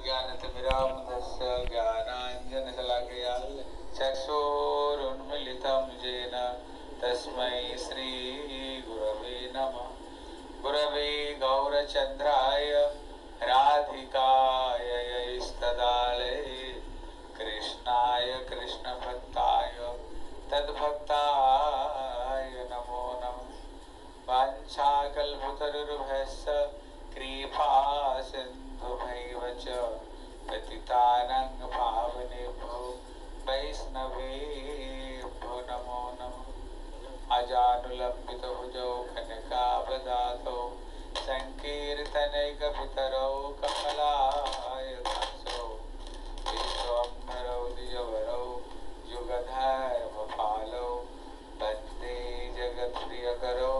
ज्ञानतिमिरान्धस्य ज्ञानाञ्जनशलाकया चक्षुरुन्मीलितं येन तस्मै श्रीगुरवे नमः। गुरवे गौरचन्द्राय राधिकाय यैस्तदालये कृष्णाय कृष्णभक्ताय तद्भक्ताय नमो नमः। वाञ्छाकल्पतरुर्भयस्य कृपा सिन्धुभैव च पतितानां पावनेभ्यो वैष्णवेभ्यो नमो नमः। अजानुलम्बितभुजौ कनकावदातौ सङ्कीर्तनैकपितरौ कमलायताक्षौ विश्वम्भरौ द्विजवरौ युगधर्मपालौ वन्दे जगत्प्रियकरौ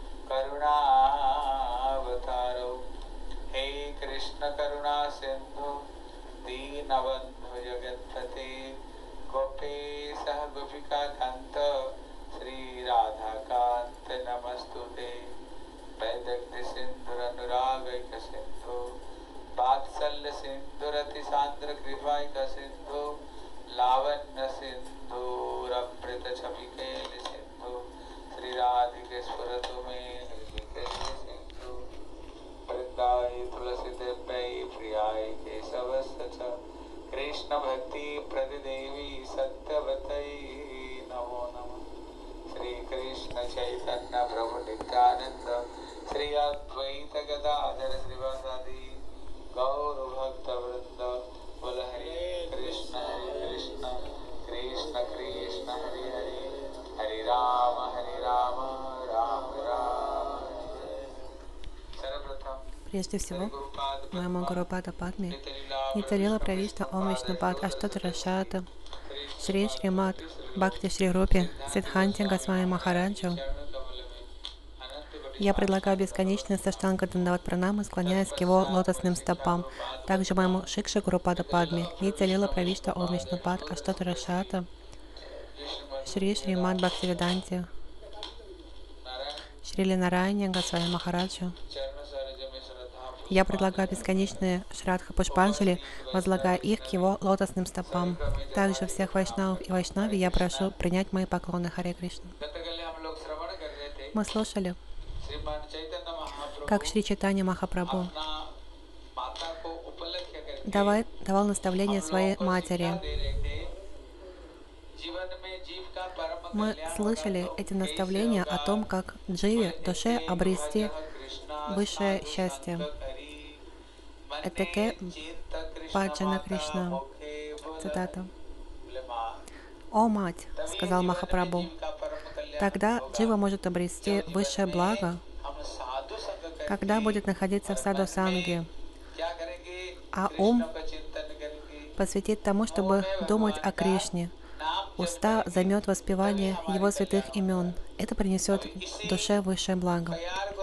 करुणावतारौ। हे कृष्ण करुणा सिन्धु दीनबन्धु जगत्पते गोपेशः गोपिकान्त श्रीराधाकान्त नमस्तुते। वैदग्ध्य सिन्धुरनुरागैक सिन्धु वात्सल्य सिन्धुरतिसान्द्र कृपाैक सिन्धु लावण्य सिन्धुरमृत छविकेल सिन्धु श्रीराधिके स्फुरतु मे हृदि सिन्धु। वृन्दाय तुलसी देव्यै प्रियाय केशवस्य च कृष्ण भक्ति प्रतिदेवी सत्यवतै नमो नमः। श्री कृष्ण चैतन्य प्रभु नित्यानंद श्री अद्वैत गदाधर श्रीवासादि गौर भक्त वृंद बोल हरे कृष्ण कृष्ण कृष्ण हरे हरे हरे राम राम राम। Прежде всего, моему Гурупада Падме, Нитя-лила Правишта Ом Вишнупад Аштотара Шата, Шри Шримад Бхакти Шри Рупи Сиддханти Госвами Махараджу, я предлагаю бесконечное саштанга Дандават Пранамы, склоняясь к его лотосным стопам. Также моему Шикше Гурупада Падме, Нитя-лила Правишта Ом Вишнупад Аштотара Шата, Шри Шримад Бхактивиданти Шрили Нарайани Госвами Махараджу. Я предлагаю бесконечные Шрадха Пушпанджали, возлагая их к его лотосным стопам. Также всех вайшнавов и вайшнави я прошу принять мои поклоны. Харе Кришна. Мы слушали, как Шри Чайтанья Махапрабху давал наставление своей матери. Мы слышали эти наставления о том, как дживе, душе, обрести высшее счастье. Этаке Баджана Кришна. Цитата. «О мать, — сказал Махапрабху, — тогда джива может обрести высшее благо, когда будет находиться в саду-санге, а ум посвятит тому, чтобы думать о Кришне. Уста займет воспевание Его святых имен. Это принесет душе высшее благо».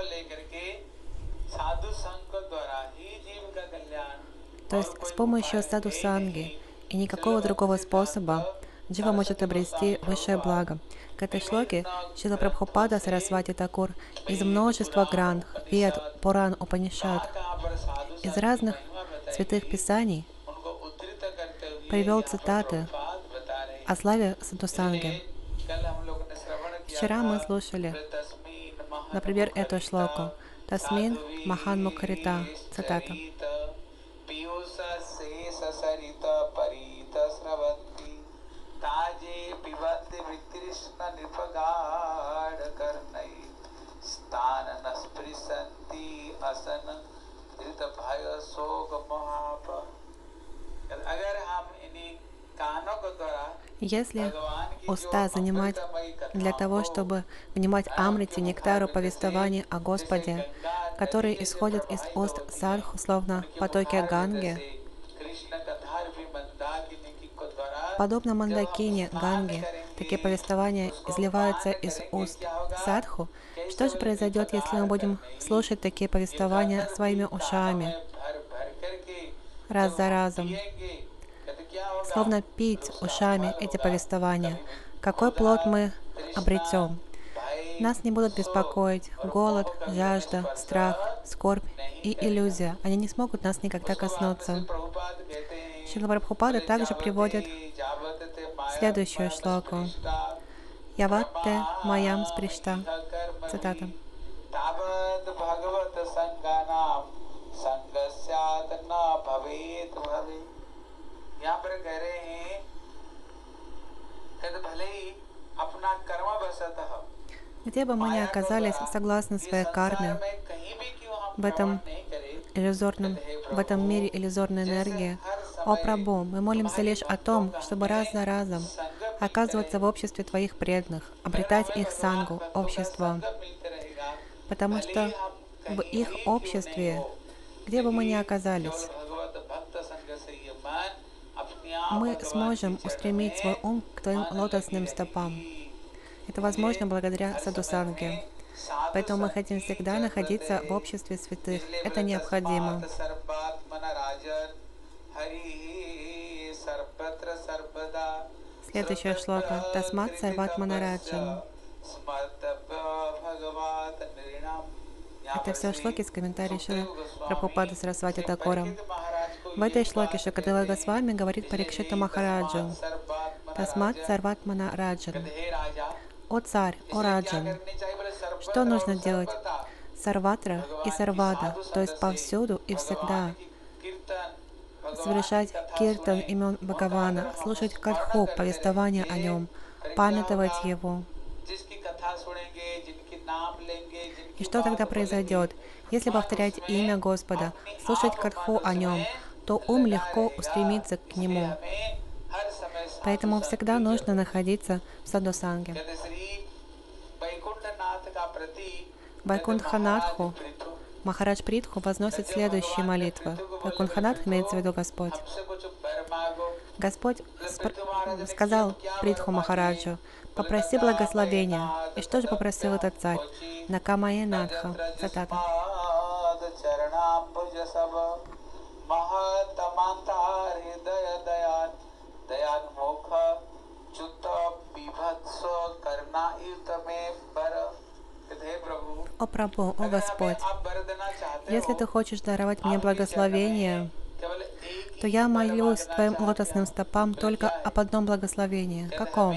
То есть с помощью саду-санги и никакого другого способа джива может обрести высшее благо. К этой шлоке Шрила Прабхупада Сарасвати Такур из множества грантх, вед, Пуран, Упанишад, из разных святых писаний привел цитаты о славе саду-санги. Вчера мы слушали, например, эту шлоку «Тасмин Махан Мукхарита», цитата. Если уста занимать для того, чтобы внимать амрите, нектару, повествованию о Господе, которые исходят из уст садху, словно потоки Ганги, подобно Мандакине, Ганге, такие повествования изливаются из уст садху. Что же произойдет, если мы будем слушать такие повествования своими ушами, раз за разом, словно пить ушами эти повествования? Какой плод мы обретем? Нас не будут беспокоить голод, жажда, страх, скорбь и иллюзия. Они не смогут нас никогда коснуться. Шрила Прабхупада также приводит следующую шлоку. Яватте маям спришта. Цитата. यहाँ पर कह रहे हैं कहते भले ही अपना कर्म वशतः Где бы мы ни оказались, согласно своей карме, в этом мире иллюзорной энергии, о Прабху, мы молимся лишь о том, чтобы раз за разом оказываться в обществе Твоих преданных, обретать их сангу, общество, потому что в их обществе, где бы мы ни оказались, мы сможем устремить свой ум к Твоим лотосным стопам. Это возможно благодаря садхусанге. Поэтому мы хотим всегда находиться в обществе святых. Это необходимо. Следующая шлока. Тасмат сарват манараджан. Это все шлоки с комментарием Шрилы Прабхупады Сарасвати Такура. В этой шлоке Шукадева Госвами говорит Парикшиту Махараджу. Тасмат сарват манараджан. О царь, о Раджан, что нужно делать? Сарватра и сарвада, то есть повсюду и всегда. Совершать киртан имен Бхагавана, слушать катху, повествование о нем, памятовать его. И что тогда произойдет? Если повторять имя Господа, слушать катху о нем, то ум легко устремится к нему. Поэтому всегда нужно находиться в садхусанге. Вайкунтханатху Махарадж Притху возносит следующие молитвы. Вайкунтханатх имеется в виду Господь. Господь сказал Притху Махараджу: попроси благословения. И что же попросил этот царь? Накамае Надха. Цитата. О Прабху, о Господь, если Ты хочешь даровать мне благословение, то я молюсь Твоим лотосным стопам только об одном благословении. Каком?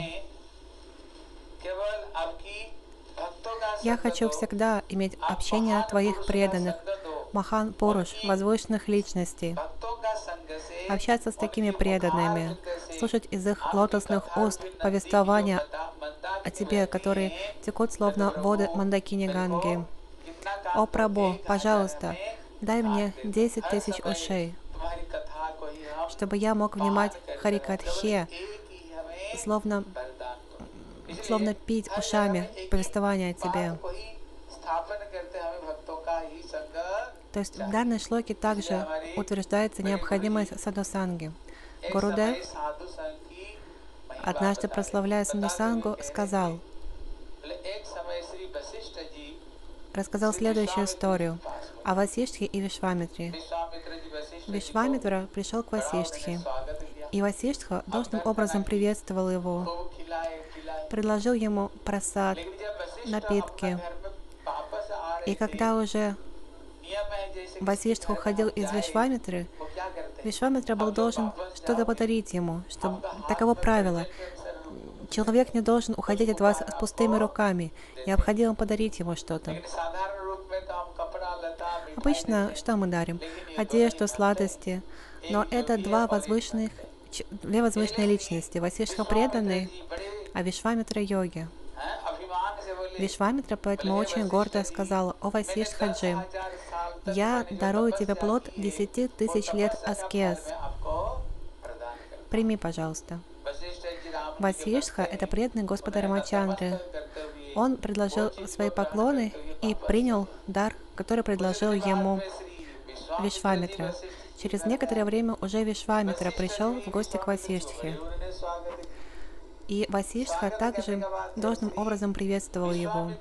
Я хочу всегда иметь общение Твоих преданных, Махан Пуруш, возвышенных личностей, общаться с такими преданными, слушать из их лотосных уст повествования о Тебе, которые текут словно воды Мандакини Ганги. О Прабху, пожалуйста, дай мне 10 тысяч ушей, чтобы я мог внимать Харикатхе, словно пить ушами повествование о Тебе. То есть в данной шлоке также утверждается необходимость садхусанги. Гурудев, однажды прославляя садхусангу, рассказал следующую историю о Васиштхе и Вишвамитре. Вишвамитра пришел к Васиштхе, и Васиштха должным образом приветствовал его, предложил ему прасад, напитки. И когда уже Васиштха уходил из Вишвамитры, Вишвамитра был должен что-то подарить ему, чтобы таково правило. Человек не должен уходить от вас с пустыми руками. Необходимо подарить ему что-то. Обычно что мы дарим? Одежду, сладости. Но это две возвышенные личности. Васиштха преданный, а Вишвамитра йоги. Вишвамитра поэтому очень гордо сказал: «О Васиштхаджи, я дарую тебе плод 10 тысяч лет аскез. Прими, пожалуйста». Васиштха — это преданный Господа Рамачандры. Он предложил свои поклоны и принял дар, который предложил ему Вишвамитра. Через некоторое время уже Вишвамитра пришел в гости к Васиштхе. И Васиштха также должным образом приветствовал его.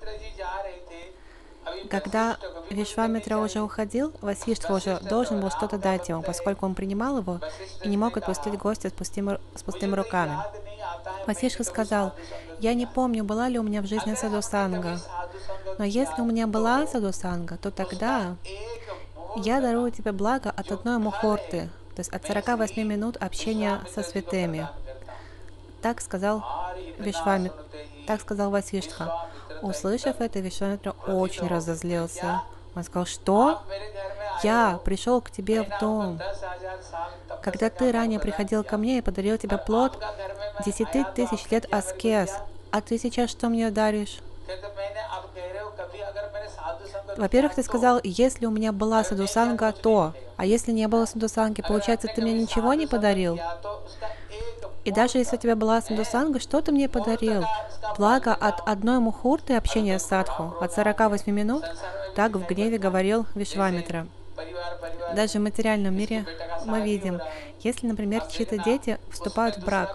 Когда Вишвамитра уже уходил, Васиштха уже должен был что-то дать ему, поскольку он принимал его и не мог отпустить гостя с пустыми руками. Васиштха сказал: «Я не помню, была ли у меня в жизни садхусанга, но если у меня была садхусанга, то тогда я дарую тебе благо от одной мухорты, То есть от 48 минут общения со святыми. Так сказал Вишвамитра, так сказал Васиштха. Услышав это, Вишвамитра очень разозлился. Он сказал, что? Я пришел к тебе в дом, когда ты ранее приходил ко мне и подарил тебе плод 10 тысяч лет аскез, а ты сейчас что мне даришь? Во-первых, ты сказал, если у меня была садхусанга, то, а если не было садхусанги, получается, ты мне ничего не подарил? И даже если у тебя была садхусанга, что ты мне подарил? Благо от одной мухурты общения с садху, от 48 минут, так в гневе говорил Вишвамитра. Даже в материальном мире мы видим, если, например, чьи-то дети вступают в брак,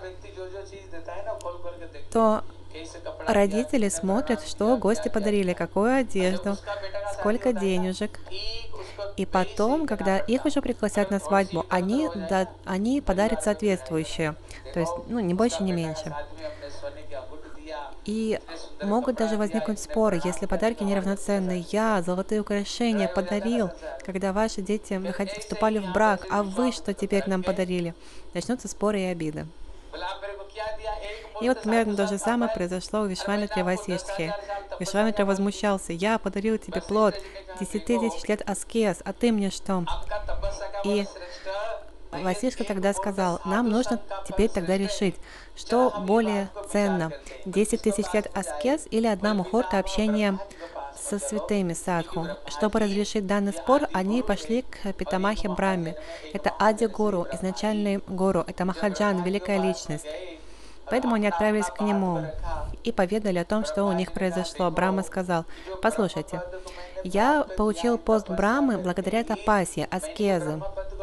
то родители смотрят, что гости подарили, какую одежду, сколько денежек. И потом, когда их уже пригласят на свадьбу, они подарят соответствующее. То есть, не больше, не меньше. И могут даже возникнуть споры, если подарки неравноценны. Я золотые украшения подарил, когда ваши дети вступали в брак, а вы что теперь нам подарили? Начнутся споры и обиды. И вот примерно то же самое произошло у Вишвамитра и Васиштхи. Вишвамитра возмущался. Я подарил тебе плод 10 тысяч лет аскез, а ты мне что? И Васиштха тогда сказал, нам нужно теперь тогда решить, что более ценно, 10 тысяч лет аскез или одна мухурта общения со святыми садху. Чтобы разрешить данный спор, они пошли к Питамахе Брахме. Это Ади-гуру, изначальный гуру, это Махаджан, великая личность. Поэтому они отправились к нему и поведали о том, что у них произошло. Брахма сказал, послушайте, я получил пост Брахмы благодаря тапасе, аскезе.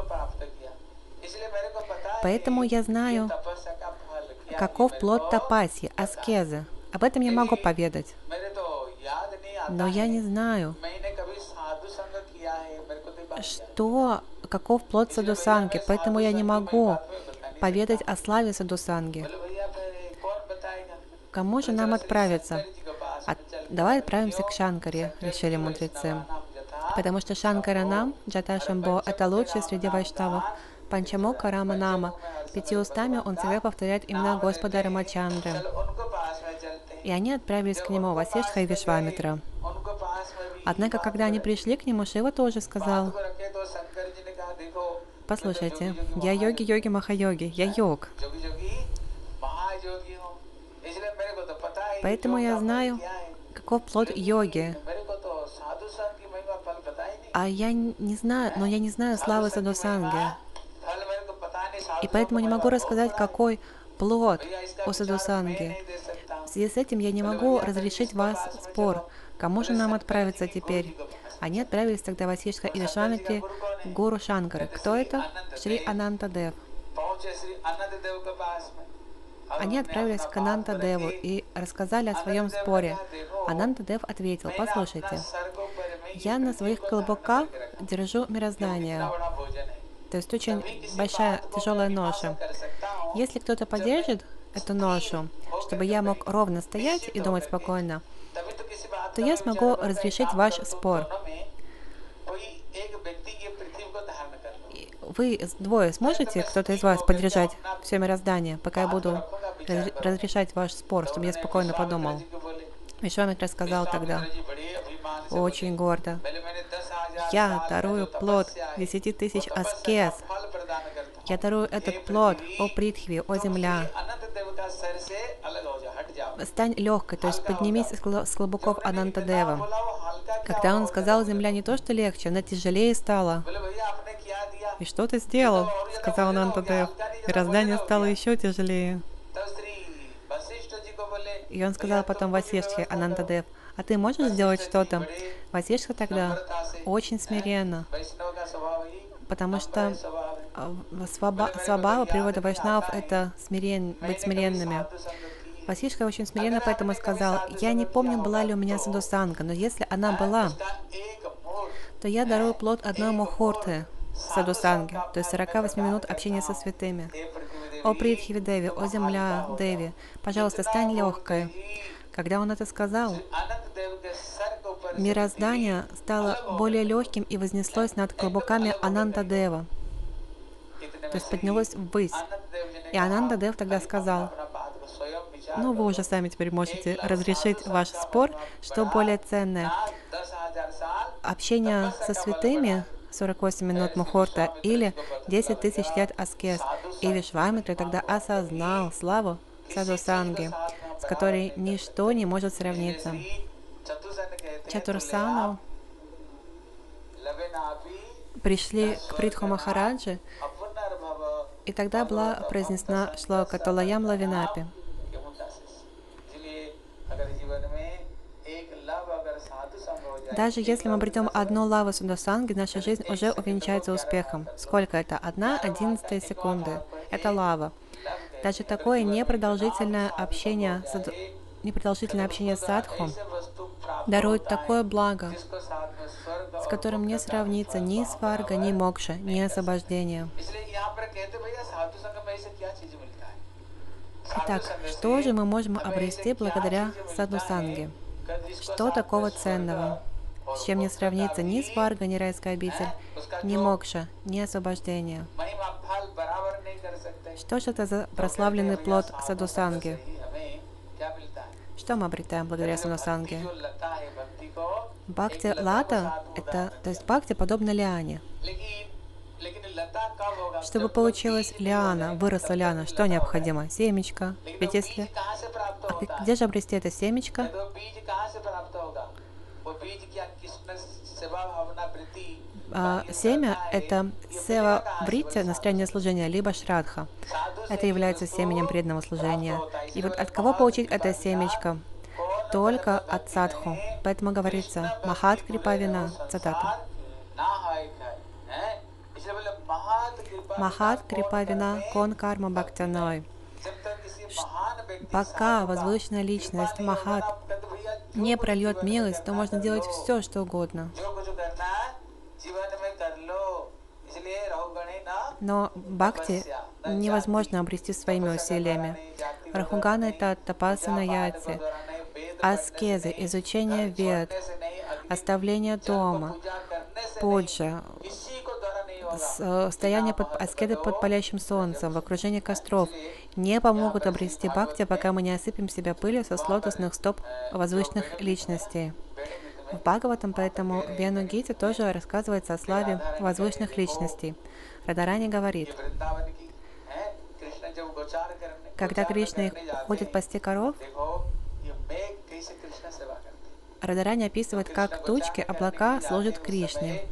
Поэтому я знаю, каков плод тапаси, аскезы. Об этом я могу поведать. Но я не знаю, каков плод садхусанги, поэтому я не могу поведать о славе садхусанги. Кому же нам отправиться? Давай отправимся к Шанкаре, решили мудрецы. Потому что Шанкара нам, Джата Шамбо, это лучший среди вайшнавов. Панчамука Рама Нама. 5 устами он всегда повторяет имена Господа Рамачандры. И они отправились к нему, Васиштха и Вишвамитра. Однако, когда они пришли к нему, Шива тоже сказал, послушайте, я йоги Махайоги, я йог. Поэтому я знаю, каков плод йоги. А я не знаю славы садхусанги. И поэтому не могу рассказать, какой плод у садхусанги. В связи с этим я не могу разрешить вас спор. Кому же нам отправиться теперь? Они отправились тогда Васиштха и Вишвамитре к гуру Шанкары. Кто это? Шри Анантадев. Они отправились к Анантадеву и рассказали о своем споре. Анантадев ответил, послушайте, я на своих колобках держу мироздание. То есть очень большая, тяжелая ноша. Если кто-то поддержит эту ношу, чтобы я мог ровно стоять и думать спокойно, то я смогу разрешить ваш спор. Вы двое сможете, кто-то из вас, поддержать все мироздание, пока я буду разрешать ваш спор, чтобы я спокойно подумал? Вишвамитра сказал тогда, очень гордо, я дарую плод 10 тысяч аскез. Я дарую этот плод, о Притхви, о земля. Стань легкой, то есть поднимись с клобуков Анантадева. Когда он сказал, земля не то что легче, она тяжелее стала. И что ты сделал? Сказал Анантадев. Мироздание стало еще тяжелее. И он сказал потом Васиштхе, Анантадев, а ты можешь сделать что-то? Васиштха тогда очень смиренно, потому что свабхава, природа вайшнавов — это быть смиренными. Васиштха очень смиренно поэтому сказал, я не помню, была ли у меня садхусанга, но если она была, то я дарую плод одной мухурты садхусанги, то есть 48 минут общения со святыми. О Притхви Деви, о земля Деви, пожалуйста, стань легкой. Когда он это сказал, мироздание стало более легким и вознеслось над клобуками Анантадева. то есть поднялось ввысь. И Ананда-дев тогда сказал: ну, вы уже сами теперь можете разрешить ваш спор, что более ценное: общение со святыми 48 минут Мухорта или 10 тысяч лет аскез. И Вишвамитра тогда осознал славу Садхусанги, с которой ничто не может сравниться. Чатурсану пришли к Притху Махараджи, и тогда была произнесена шлока Толаям Лавинапи. Даже если мы обретем одну лаву Садхусанги, наша жизнь уже увенчается успехом. Сколько это? 1/11 секунды. Это лава. Даже такое непродолжительное общение с садху дарует такое благо, с которым не сравнится ни сварга, ни мокша, ни освобождение. Итак, что же мы можем обрести благодаря садхусанге? Что такого ценного, с чем не сравнится ни сварга, ни райская обитель, ни мокша, ни освобождение? Что же это за прославленный плод садхусанги? Что мы обретаем благодаря садхусанге? Бхакти лата, то есть бхакти подобно лиане. Чтобы получилась лиана, выросла лиана, что необходимо? Семечко. Ведь если... Где же обрести это семечко? Семя — это сева вритти, настроение служения, либо шрадха. Это является семенем преданного служения. И вот от кого получить это семечко? Только от садху. Поэтому говорится «Махат крипа вина», цитата. «Махат крипа вина кон карма бхактяной». Пока возвышенная личность Махат не прольет милость, то можно делать все, что угодно. Но бхакти невозможно обрести своими усилиями. Рахугана — это тапасана яти, аскезы, изучение вед, оставление дома, пуджа, стояние аскеты под палящим солнцем, в окружении костров не помогут обрести бхакти, пока мы не осыпем себя пылью со лотосных стоп возвышенных личностей. В Бхагаватам поэтому в Вену-гите тоже рассказывается о славе возвышенных личностей. Радарани говорит: когда Кришна ходит пасти коров, Радарани описывает, как тучки, облака служат Кришне.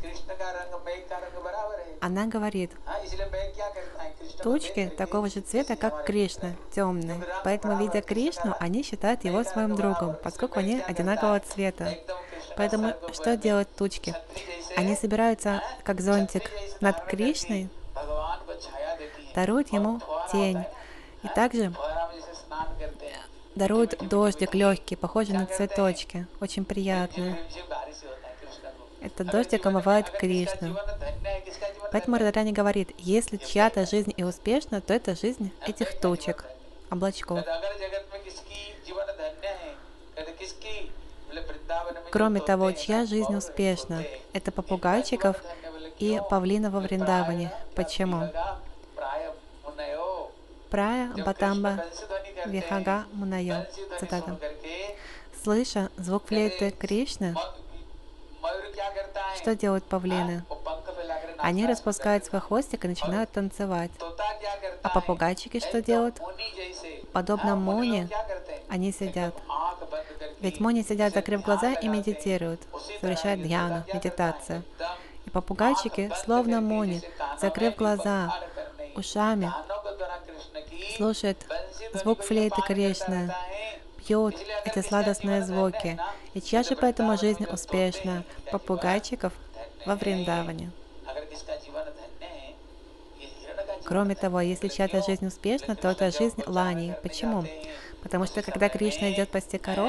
Она говорит: тучки такого же цвета, как Кришна, темные. Поэтому, видя Кришну, они считают его своим другом, поскольку они одинакового цвета. Поэтому что делают тучки? Они собираются, как зонтик, над Кришной, даруют ему тень. И также даруют дождик легкий, похожий на цветочки, очень приятный. Этот дождик омывает Кришну. Поэтому Радарани говорит: если чья-то жизнь и успешна, то это жизнь этих тучек, облачков. Кроме того, чья жизнь успешна? Это попугайчиков и павлинов во Вриндаване. Почему? Прая Батамба Вихага Мунайо. Цитата. Слыша звук флейты Кришны, что делают павлины? Они распускают свой хвостик и начинают танцевать. А попугайчики что делают? Подобно Муни, они сидят. Ведь Муни сидят, закрыв глаза, и медитируют, совершают дхьяну, медитацию. И попугайчики, словно Муни, закрыв глаза, ушами, слушают звук флейты Кришны, пьют эти сладостные звуки. И чья же поэтому жизнь успешна? Попугайчиков во Вриндаване. Кроме того, если чья-то жизнь успешна, то это жизнь Лани. Почему? Потому что когда Кришна идет пасти коров,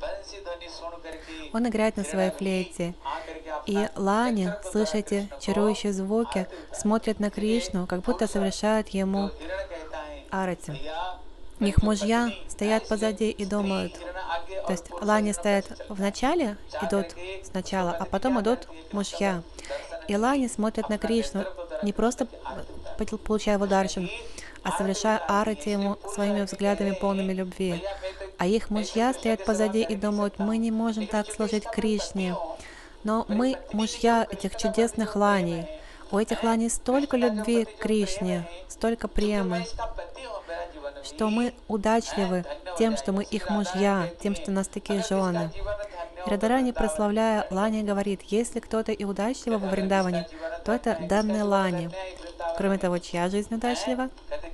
он играет на своей флейте. И Лани, слыша эти чарующие звуки, смотрят на Кришну, как будто совершают ему арати. Их мужья стоят позади и думают, то есть Лани стоят в начале, идут сначала, а потом идут мужья. И Лани смотрят на Кришну не просто получая его даршан, а совершая арати ему своими взглядами полными любви. А их мужья стоят позади и думают: мы не можем так служить Кришне. Но мы мужья этих чудесных ланей. У этих ланей столько любви к Кришне, столько премы, что мы удачливы тем, что мы их мужья, тем, что у нас такие жены. Радарани, прославляя Лани, говорит: если кто-то и удачлив во Вриндаване, то это данные Лани. Кроме того, чья жизнь удачлива?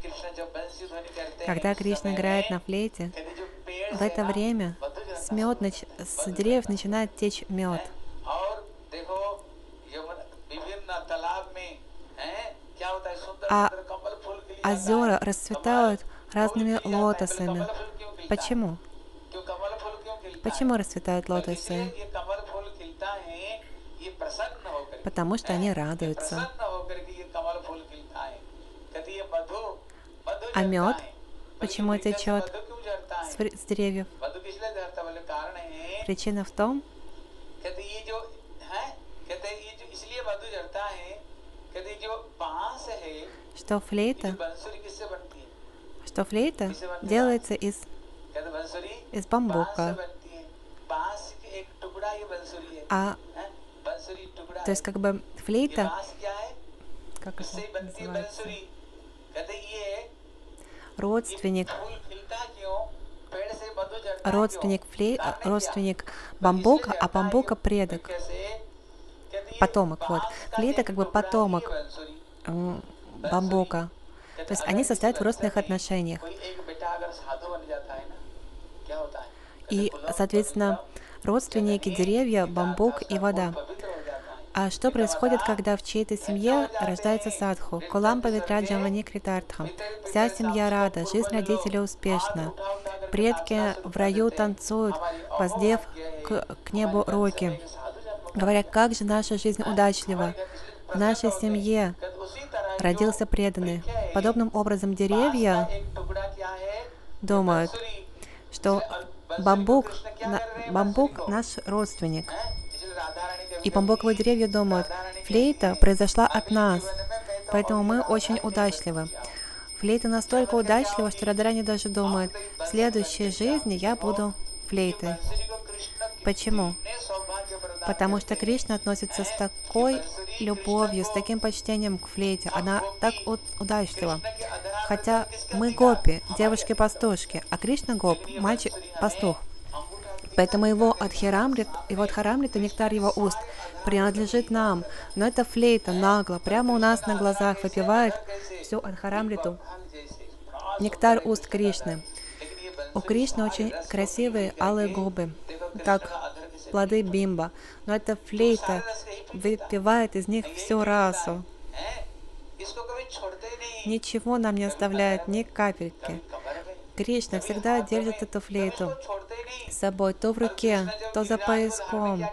Когда Кришна играет на флейте, в это время с деревьев начинает течь мед. А озера расцветают разными лотосами. Почему? Почему расцветают лотосы? Потому что они радуются. А мед почему течет с деревьев? Причина в том, что флейта делается из бамбука. То есть как бы флейта, как это называется? Родственник бамбука, а бамбука предок, потомок. Вот. Флейта как бы потомок бамбука. То есть они состоят в родственных отношениях. И, соответственно, родственники деревья, бамбук и вода. А что происходит, когда в чьей-то семье рождается садху? Кулам павитраджам вани критартхам. Вся семья рада, жизнь родителей успешна. Предки в раю танцуют, воздев к небу руки, говоря: как же наша жизнь удачлива. В нашей семье родился преданный. Подобным образом деревья думают, что бамбук наш родственник. И бамбуковые деревья думают: флейта произошла от нас, поэтому мы очень удачливы. Флейта настолько удачлива, что Радарани даже думает: в следующей жизни я буду флейтой. Почему? Потому что Кришна относится с такой любовью, с таким почтением к флейте. Она так удачлива. Хотя мы гопи, девушки-пастушки, а Кришна гоп, мальчик-пастух. Поэтому его Адхарамрита, нектар его уст, принадлежит нам. Но эта флейта нагло, прямо у нас на глазах выпивает всю Адхарамриту, нектар уст Кришны. У Кришны очень красивые алые губы, как плоды бимба. Но эта флейта выпивает из них всю расу. Ничего нам не оставляет, ни капельки. Кришна всегда держит эту флейту с собой, то в руке, то за пояском.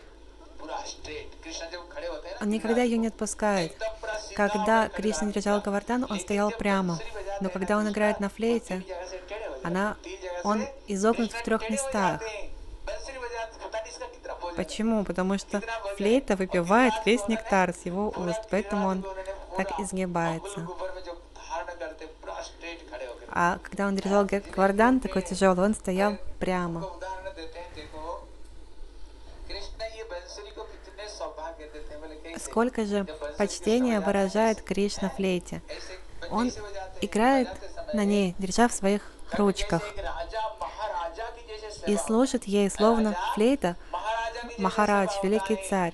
Он никогда ее не отпускает. Когда Кришна держал Говардан, он стоял прямо. Но когда он играет на флейте, он изогнут в 3 местах. Почему? Потому что флейта выпивает весь нектар с его уст, поэтому он так изгибается. А когда он держал Говардан такой тяжелый, он стоял прямо. Сколько же почтения выражает Кришна флейте. Он играет на ней, держа в своих ручках, и служит ей, словно флейта, Махарадж, великий царь.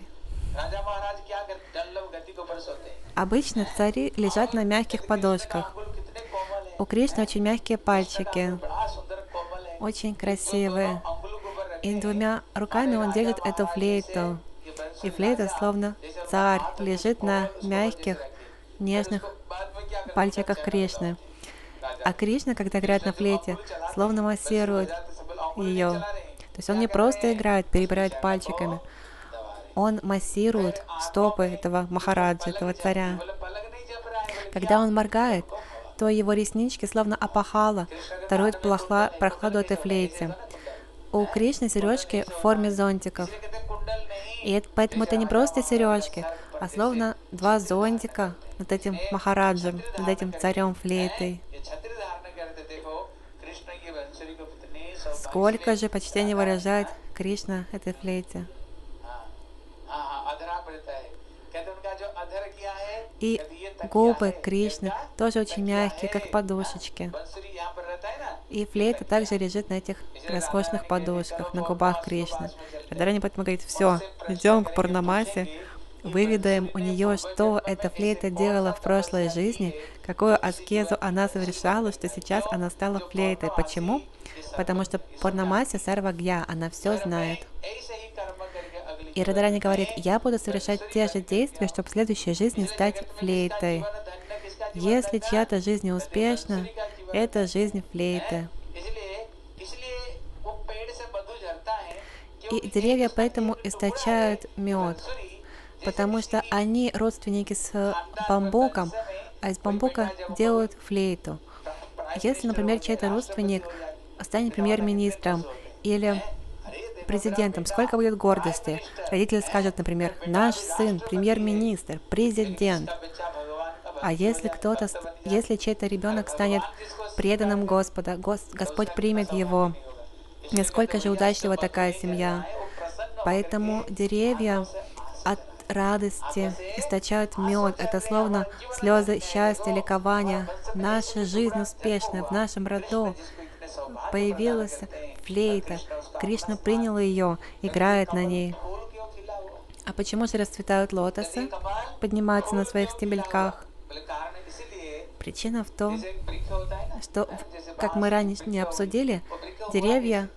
Обычно цари лежат на мягких подушках. У Кришны очень мягкие пальчики, очень красивые. И 2 руками он держит эту флейту. И флейта, словно царь, лежит на мягких, нежных пальчиках Кришны. А Кришна, когда играет на флейте, словно массирует ее. То есть он не просто играет, перебирает пальчиками. Он массирует стопы этого Махараджа, этого царя. Когда он моргает, то его реснички, словно опахало, даруют прохладу этой флейте. У Кришны сережки в форме зонтиков. И поэтому это не просто сережки. а словно два зонтика над этим махараджем, над этим царем флейтой. ये छतरी धारण करते, देखो कृष्ण की बंसुरी को कितने सौभाग्य Сколько से же почтения выражает Кришна этой флейте. हाँ हाँ हाँ अधरा पड़ता है, कहते उनका जो अधर किया है, И कहते ये तकिया губы है, Кришны किसका тоже очень तकिया мягкие, है, как подушечки. बंसुरी यहाँ पर रहता है ना, И флейта также лежит на этих роскошных подушках, на губах Кришны. Радharani поэтому говорит, все, идем к Пурнамасе, выведаем у нее, что эта флейта делала в прошлой жизни, какую аскезу она совершала, что сейчас она стала флейтой. Почему? Потому что Пурнамасе Сарвагья, она все знает. ऐसे ही कर्म करके अगली И Радharани говорит, я буду совершать те же действия, чтобы в следующей жизни стать флейтой. धन्य किसका Если чья-то жизнь успешна, это жизнь флейты. इसलिए इसलिए वो पेड़ से मधु झरता है, И деревья поэтому источают мед, потому что они родственники с бамбуком, а из бамбука делают флейту. Если, например, чей-то родственник станет премьер-министром или президентом, сколько будет гордости. Родители скажут, например, наш сын премьер-министр, президент. А если если чей-то ребенок станет преданным Господа, Господь примет его. Насколько же удачлива такая семья. Поэтому деревья от радости источают мед. Это словно слезы счастья, ликования. Наша жизнь успешная в нашем роду. Появилась флейта. Кришна принял ее, играет на ней. А почему же расцветают лотосы, поднимаются на своих стебельках? Причина в том, что, как мы ранее не обсудили, деревья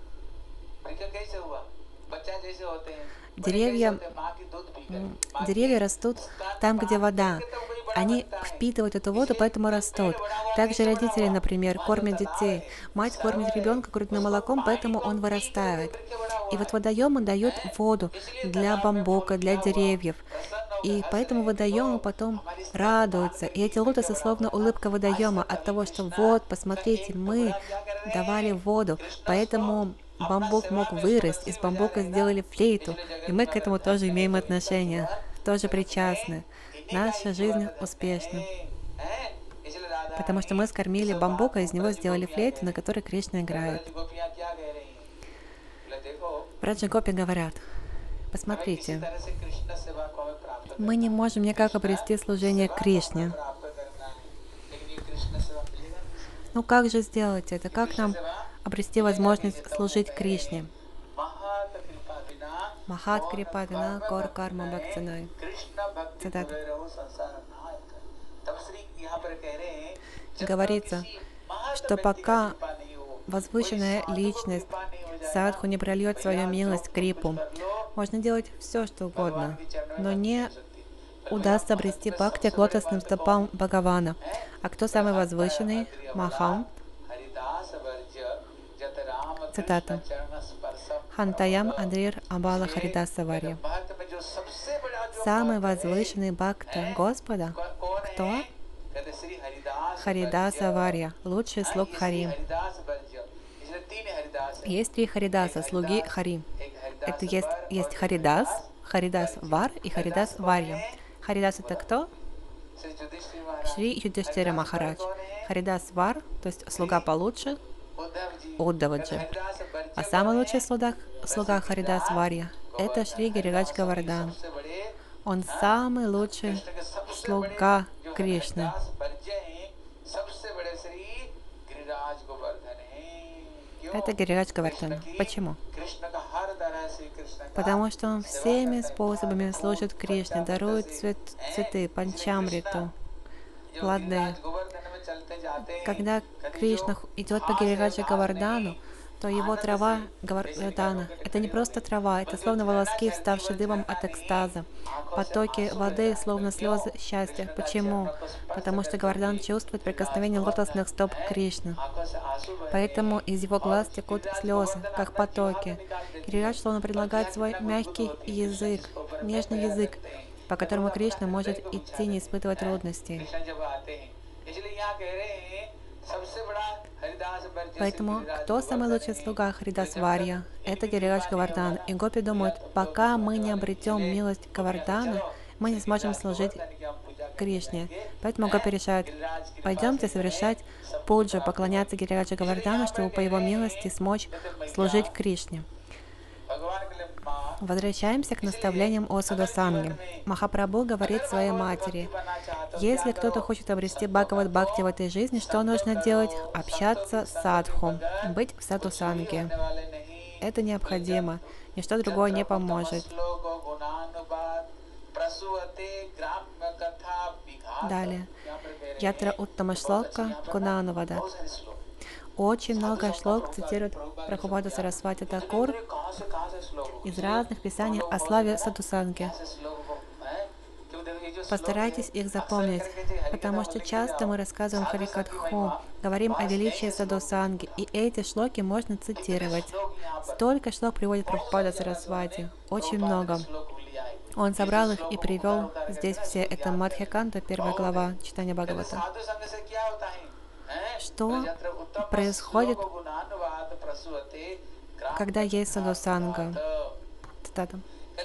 растут там, где вода. Они впитывают эту воду, поэтому растут. Также родители, например, кормят детей. Мать кормит ребенка грудным молоком, поэтому он вырастает. И вот водоемы дают воду для бамбука, для деревьев. И поэтому водоемы потом радуются. И эти лотосы словно улыбка водоема от того, что вот, посмотрите, мы давали воду, поэтому бамбук мог вырасти, из бамбука сделали флейту, и мы к этому тоже имеем отношение, тоже причастны. Наша жизнь успешна, потому что мы скормили бамбука, из него сделали флейту, на которой Кришна играет. Браджа Гопи говорят, посмотрите, мы не можем никак обрести служение Кришне. Ну как же сделать это? Как нам обрести возможность служить Кришне? Махат крипавина кор карма бхактиной. Цитата. Говорится, что пока возвышенная личность садху не прольет свою милость крипу, можно делать все, что угодно, но не удастся обрести бхакти к лотосным стопам Бхагавана. А кто самый возвышенный? Махам. Цитата. Хантаям Адрир Абала Харидаса Варья. Самый возвышенный бхакта Господа. Кто? Харидаса Варья. Лучший слуг Хари. Есть три Харидаса, слуги Хари. Это есть Харидас, Харидас Вар и Харидас Варья. Харидас это кто? Шри Юдхиштира Махарадж. Харидас Вар, то есть слуга получше, Уддаваджи. А самый лучший слуга Харидас Варья — это Шри Гирирадж Говардхан. Он самый лучший слуга Кришны. Это Гирирадж Говардхан. Почему? Потому что он всеми способами служит Кришне, дарует цветы, панчамриту, плоды. Когда Кришна идет по Гирираджа Говардхану, то его трава Говардхана — это не просто трава, это словно волоски, вставшие дымом от экстаза. Потоки воды, словно слезы счастья. Почему? Потому что Говардхан чувствует прикосновение лотосных стоп Кришны. Поэтому из его глаз текут слезы, как потоки. Гирирадж словно предлагает свой мягкий язык, нежный язык, по которому Кришна может идти, не испытывая трудностей. Поэтому кто самый лучший слуга Харидас Варья? Это Гирирадж Говардхан. И гопи думают, пока мы не обретем милость Говардхана, мы не сможем служить Кришне. Поэтому Гопи решают, пойдемте совершать пуджу, поклоняться Гирираджа Говардхану, чтобы по его милости смочь служить Кришне. Возвращаемся к наставлениям о Садхусанге. Махапрабху говорит своей матери, если кто-то хочет обрести Бхагават Бхакти в этой жизни, что нужно делать? Общаться с садху, быть в Садхусанге. Это необходимо, ничто другое не поможет. Далее. Ятра Уттама Шлока Гунанувада. Очень много шлок цитирует Прабхупада Сарасвати Такур из разных писаний о славе Садхусанги. Постарайтесь их запомнить, потому что часто мы рассказываем Харикатху, говорим о величии Садхусанги, и эти шлоки можно цитировать. Столько шлок приводит Прабхупада Сарасвати, очень много. Он собрал их и привел здесь все. Это Мадхьяканта, 1 глава читания Бхагавата. Что происходит, когда есть садхусанга? Цитата.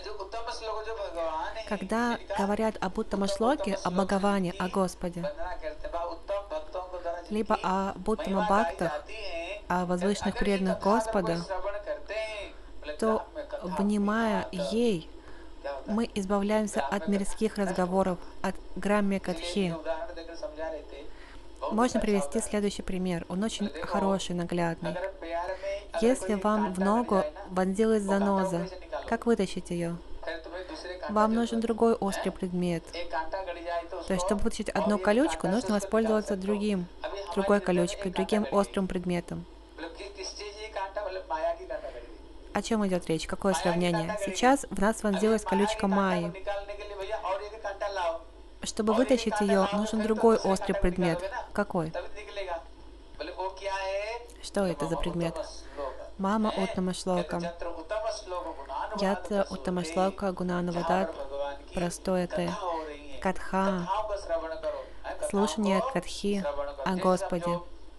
Когда говорят об Уттама-шлоке, о Бхагаване, о Господе, либо о Уттама-бхактах, о возвышенных преданных Господа, то, внимая ей, мы избавляемся от мирских разговоров, от граммя-катхи. Можно привести следующий пример. Он очень хороший, наглядный. Если вам в ногу вонзилась заноза, как вытащить ее? Вам нужен другой острый предмет. То есть, чтобы вытащить одну колючку, нужно воспользоваться другой колючкой, другим острым предметом. О чем идет речь? Какое сравнение? Сейчас в нас вонзилась колючка Майи. Чтобы вытащить ее, нужен другой острый предмет. Какой? Что это за предмет? Мама Уттама Шлока. Ятра Уттама Шлока Гунанувадат Прастояте. Катха. Слушание катхи о Господе.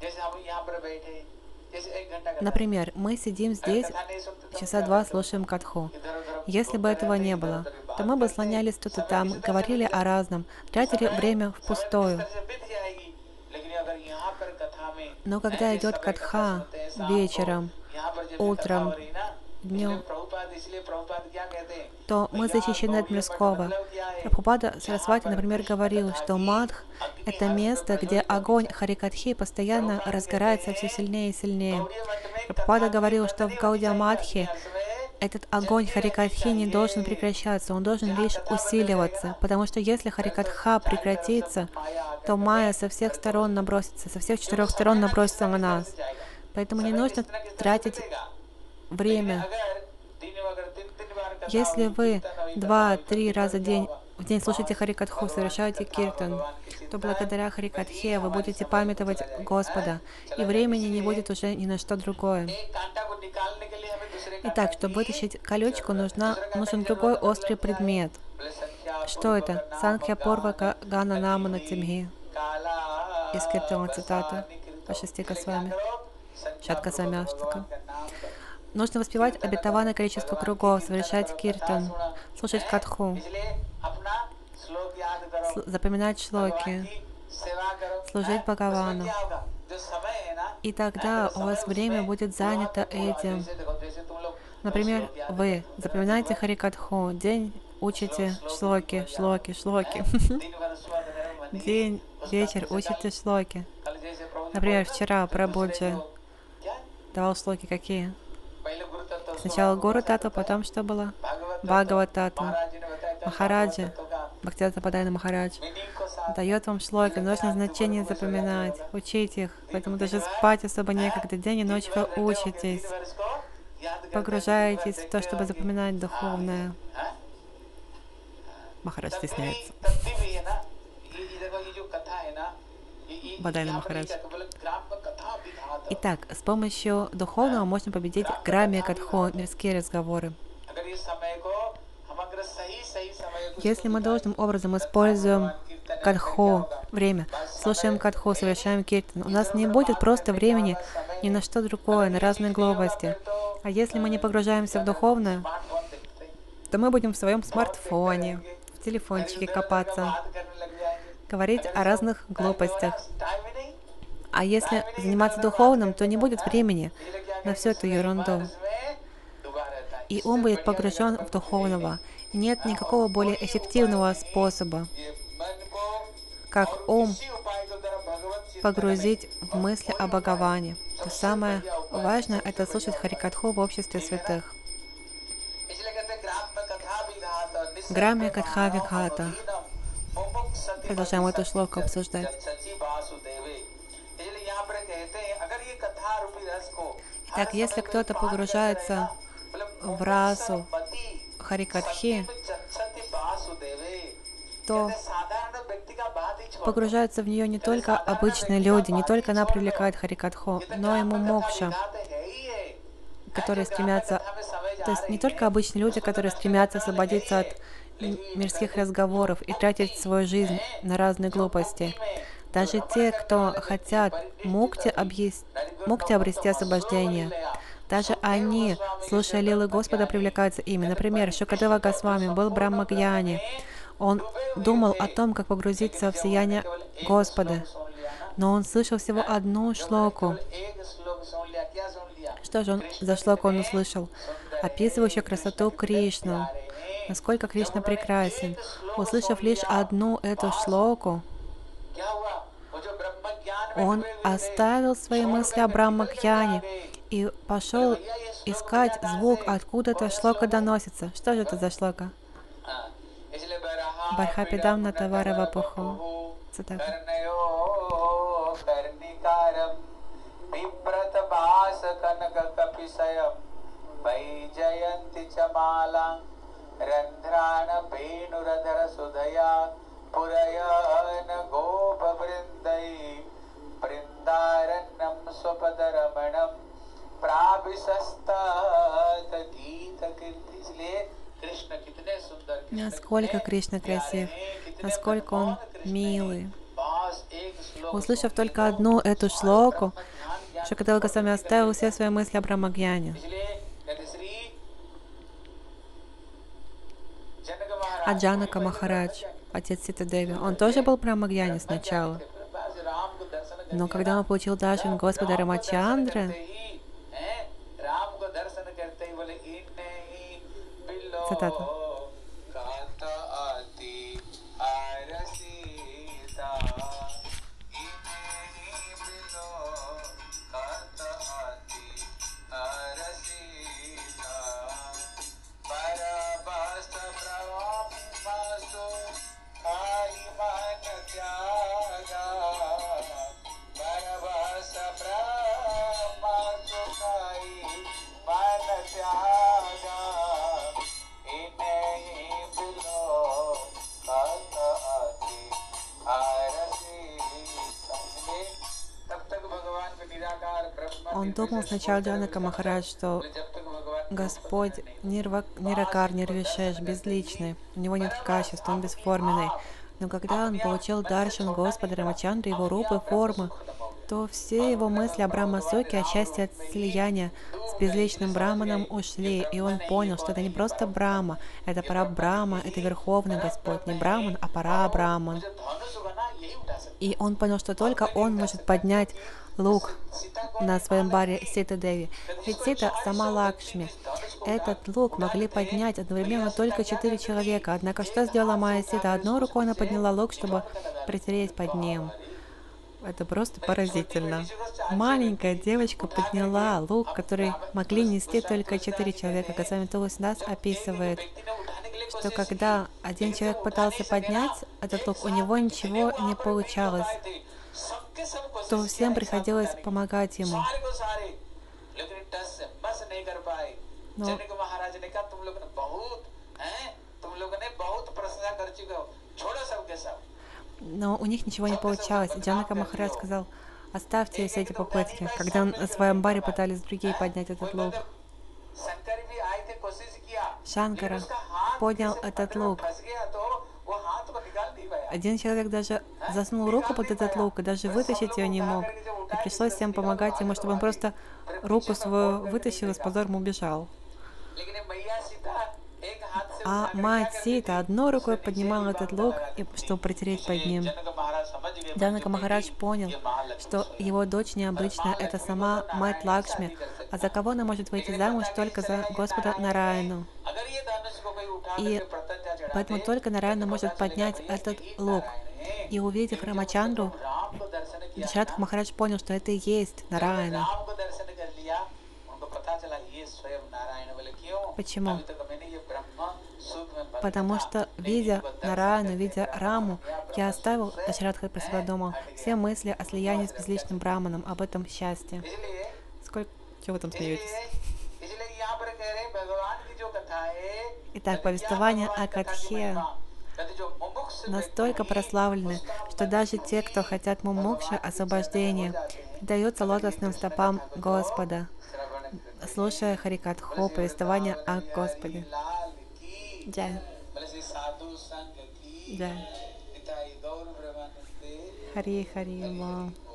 Например, мы сидим здесь, часа 2 слушаем катху. Если бы этого не было, то мы бы слонялись тут и там, говорили о разном, тратили время впустую. Но когда идет катха вечером, утром, днем, то мы защищены от мирского. Прабхупада Сарасвати, например, говорил, что Мадх — это место, где огонь Харикатхи постоянно разгорается все сильнее и сильнее. Прабхупада говорил, что в Гаудия Мадхе этот огонь Харикатхи не должен прекращаться, он должен лишь усиливаться, потому что если Харикатха прекратится, то майя со всех сторон набросится, со всех 4 сторон набросится на нас. Поэтому не нужно тратить время. Если вы 2-3 раза в день слушаете Харикатху, совершаете киртан, то благодаря Харикатхе вы будете памятовать Господа, и времени не будет уже ни на что другое. Итак, чтобы вытащить колючку, нужен другой острый предмет. Что это? Санхья Пурвака Гана Намана Тимхи. Из киртана цитата Ашастика с вами. Шатка Самяштака. Нужно воспевать обетованное количество кругов, совершать киртан, слушать катху, запоминать шлоки, служить Бхагавану. И тогда у вас время будет занято этим. Например, вы запоминаете Харикатху, день учите шлоки. День, вечер учите шлоки. Например, вчера Прабhuджи давал шлоки какие? Сначала Гуру Татва, потом что было? Бхагават Татва. Махараджа, Бхактивинода Тхакур Махарадж, дает вам шлоки, нужно значение запоминать, учить их, поэтому даже спать особо некогда, день и ночь вы учитесь, погружаетесь в то, чтобы запоминать духовное. Махарадж стесняется. Бадайна Махарадж. Итак, с помощью духовного можно победить граммия катху, мирские разговоры. Если мы должным образом используем катху, время, слушаем катху, совершаем киртан, у нас не будет просто времени ни на что другое, на разные глупости. А если мы не погружаемся в духовное, то мы будем в своем смартфоне, в телефончике копаться, говорить о разных глупостях. А если заниматься духовным, то не будет времени на всю эту ерунду. И ум будет погружен в духовного. Нет никакого более эффективного способа, как ум погрузить в мысли о Бхагаване. То самое важное — это слушать Харикатху в обществе святых. Грамя Катха Вигхата. Продолжаем эту шлоку обсуждать. Так, если кто-то погружается в расу Харикатхи, то погружаются в нее не только обычные люди, не только она привлекает Харикатху, но и мумокша, которые стремятся, то есть не только обычные люди, которые стремятся освободиться от мирских разговоров и тратить свою жизнь на разные глупости. Даже те, кто хотят мукти обрести освобождение, даже они, слушая лилы Господа, привлекаются ими. Например, Шукадева Госвами был Брахмагьяни. Он думал о том, как погрузиться в сияние Господа, но он слышал всего одну шлоку. Что же за шлоку он услышал? Описывающую красоту Кришну, насколько Кришна прекрасен. Услышав лишь одну эту шлоку, он оставил свои мысли о Брахмагьяне и пошел искать звук, откуда эта шлока доносится. Что же это за шлока? Бархапидам Натавара Вапуху. Цитата. Насколько Кришна красив, насколько он милый. Услышав только одну эту шлоку, Шукадева Госвами оставил все свои мысли о Брахмагьяне. А Джанака Махарадж, отец Сита Деви, он тоже был Брахмагьяни сначала. Но когда он получил даршан Господа Рамачандры, цитата, он думал сначала Джанака Махарадж, что Господь Ниракар, Нирвишеш, безличный, у него нет качеств, он бесформенный. Но когда он получил даршан Господа Рамачандры, его рупы, формы, то все его мысли о Брахма-суке, о счастье от слияния с безличным Брахманом ушли, и он понял, что это не просто Брахма, это Парабрахма, это Верховный Господь, не Брахман, а Парабрахман. И он понял, что только он может поднять лук на своем баре Сита Деви. Ведь Сита сама Лакшми. Этот лук могли поднять одновременно только 4 человека. Однако что сделала Майя Сита? Одной рукой она подняла лук, чтобы притереть под ним. Это просто поразительно. Маленькая девочка подняла лук, который могли нести только 4 человека. Госвами Туласидас описывает, что когда один человек пытался поднять этот лук, у него ничего не получалось, то всем приходилось помогать ему. Но у них ничего не получалось. Джанака Махарадж сказал: оставьте все эти попытки. Когда на своем баре пытались другие поднять этот лук, Шанкара поднял этот лук. Один человек даже засунул руку под этот лук и даже вытащить ее не мог. И пришлось всем помогать ему, чтобы он просто руку свою вытащил и с позором убежал. А мать Сита одной рукой поднимала этот лук, чтобы протереть под ним. Джанака Махарадж понял, что его дочь необычная, это сама мать Лакшми, а за кого она может выйти замуж только за Господа Нараяну. И поэтому только Нараяна может поднять этот лук. И увидев Рамачандру, Дашаратха Махарадж понял, что это и есть Нараяна. Почему? Потому что, видя Нараяну, видя Раму, я оставил, Дашаратха про себя думал, все мысли о слиянии с безличным Браманом, об этом счастье. Сколько... Чего вы там смеетесь? Итак, повествование о Катхе настолько прославлены, что даже те, кто хотят мумукши, освобождения, предаются лотосным стопам Господа, слушая Харикатху, повествование о Господе. Джай. Джай. Хари Хари Ла.